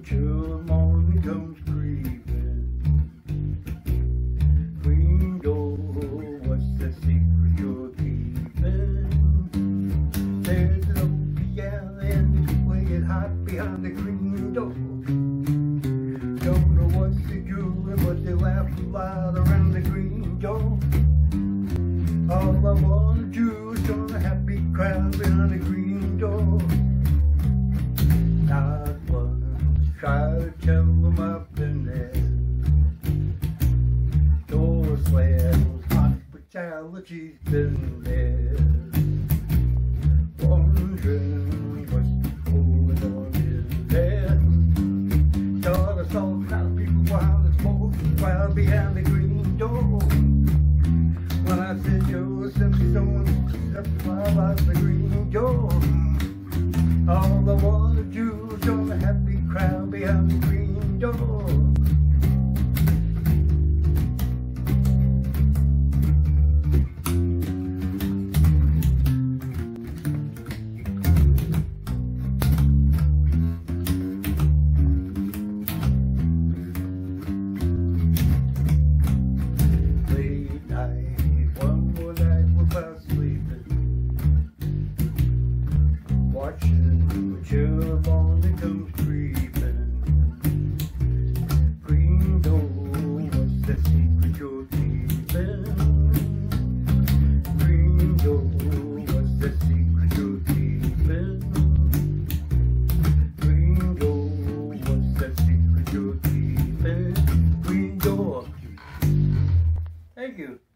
till morning comes creeping. Green door, what's the secret you're keeping? There's an old piano and it's way hot behind the green door. Don't know what they're doing, but they laugh loud around the green door. All I wanna do is join a happy crowd behind the green door. Not once try to tell them I've been there. Door slams, hospitality's been there. Wondering what's going on in there. Thought I saw a crowd of people while the smoke crowd behind the green door. When I said yo, simply someone stepped out the green door. All I wanna do is join a happy crowd behind the green door. Late night, one more night without sleeping, watching till morning comes creeping. Green door, what's the secret you're keeping? Green door, what's the secret you're keeping? Green door, what's the secret you're keeping? Green door. Thank you.